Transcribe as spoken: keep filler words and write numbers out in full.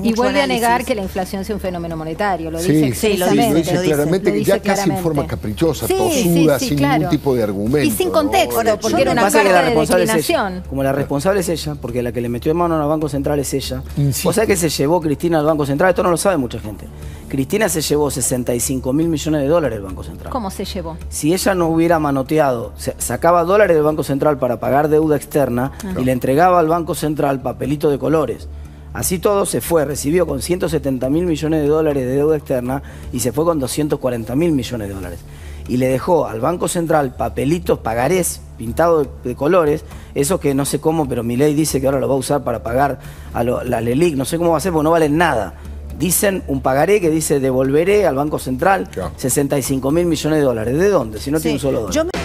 mucho Y vuelve análisis. a negar que la inflación sea un fenómeno monetario, lo Sí, dice sí, expresamente. lo dice lo dice. claramente, Lo que dice ya casi en claramente. forma caprichosa, Sí, tosuda, sí, sí, sin claro. ningún tipo de argumento. Y sin ¿no? contexto, Bueno, porque yo era me una Pasa que carta la de responsable es ella. declinación. Como la responsable es ella, porque la que le metió en mano al Banco Central es ella. Insisto. ¿Vos sabés que se llevó Cristina al Banco Central? Esto no lo sabe mucha gente. Cristina se llevó sesenta y cinco mil millones de dólares del Banco Central. ¿Cómo se llevó? Si ella no hubiera manoteado, se- sacaba dólares del Banco Central para pagar deuda externa y le entregaba al Banco Central papelito de colores. Así todo se fue, recibió con ciento setenta mil millones de dólares de deuda externa y se fue con doscientos cuarenta mil millones de dólares. Y le dejó al Banco Central papelitos, pagarés pintados de, de colores, esos que no sé cómo, pero Milei dice que ahora lo va a usar para pagar a lo- la LELIC, no sé cómo va a ser porque no valen nada. Dicen un pagaré que dice devolveré al Banco Central Claro. sesenta y cinco mil millones de dólares. ¿De dónde? Si no Sí. tiene un solo dólar. Yo me-